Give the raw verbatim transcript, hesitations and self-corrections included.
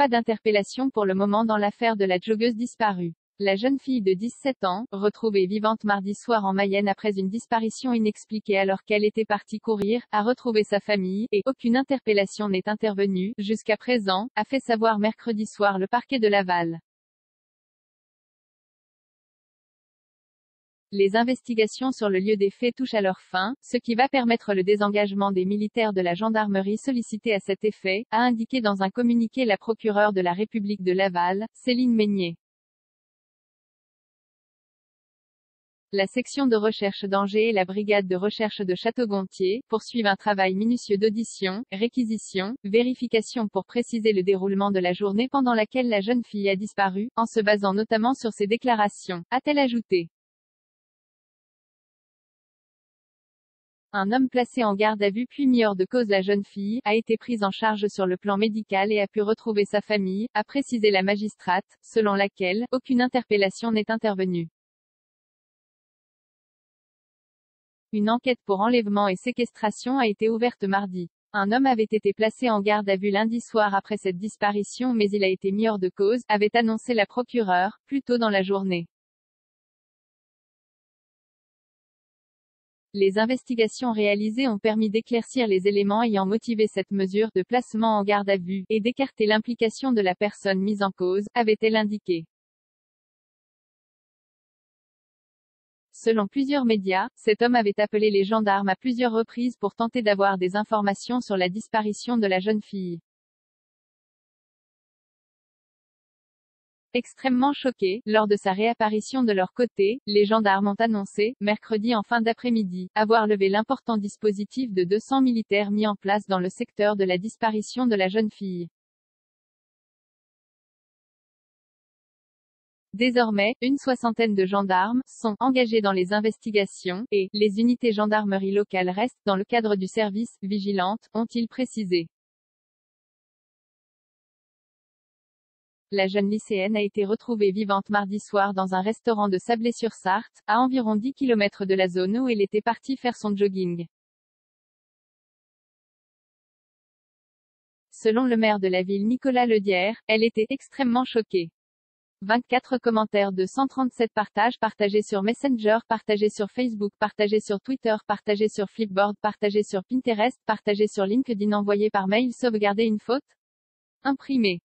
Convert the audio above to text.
Pas d'interpellation pour le moment dans l'affaire de la joggeuse disparue. La jeune fille de dix-sept ans, retrouvée vivante mardi soir en Mayenne après une disparition inexpliquée alors qu'elle était partie courir, a retrouvé sa famille, et aucune interpellation n'est intervenue, jusqu'à présent, a fait savoir mercredi soir le parquet de Laval. Les investigations sur le lieu des faits touchent à leur fin, ce qui va permettre le désengagement des militaires de la gendarmerie sollicités à cet effet, a indiqué dans un communiqué la procureure de la République de Laval, Céline Meignet. La section de recherche d'Angers et la brigade de recherche de Château-Gontier poursuivent un travail minutieux d'audition, réquisition, vérification pour préciser le déroulement de la journée pendant laquelle la jeune fille a disparu, en se basant notamment sur ses déclarations, a-t-elle ajouté. Un homme placé en garde à vue puis mis hors de cause. La jeune fille a été prise en charge sur le plan médical et a pu retrouver sa famille, a précisé la magistrate, selon laquelle aucune interpellation n'est intervenue. Une enquête pour enlèvement et séquestration a été ouverte mardi. Un homme avait été placé en garde à vue lundi soir après cette disparition mais il a été mis hors de cause, avait annoncé la procureure, plus tôt dans la journée. Les investigations réalisées ont permis d'éclaircir les éléments ayant motivé cette mesure de placement en garde à vue, et d'écarter l'implication de la personne mise en cause, avait-elle indiqué. Selon plusieurs médias, cet homme avait appelé les gendarmes à plusieurs reprises pour tenter d'avoir des informations sur la disparition de la jeune fille. Extrêmement choqués, lors de sa réapparition de leur côté, les gendarmes ont annoncé, mercredi en fin d'après-midi, avoir levé l'important dispositif de deux cents militaires mis en place dans le secteur de la disparition de la jeune fille. Désormais, une soixantaine de gendarmes sont engagés dans les investigations, et les unités gendarmerie locales restent, dans le cadre du service, vigilantes, ont-ils précisé. La jeune lycéenne a été retrouvée vivante mardi soir dans un restaurant de Sablé-sur-Sarthe, à environ dix kilomètres de la zone où elle était partie faire son jogging. Selon le maire de la ville Nicolas Ledière, elle était extrêmement choquée. vingt-quatre commentaires de cent trente-sept partages partagés sur Messenger, partagés sur Facebook, partagés sur Twitter, partagés sur Flipboard, partagés sur Pinterest, partagés sur LinkedIn, envoyés par mail, sauvegarder une faute? Imprimé.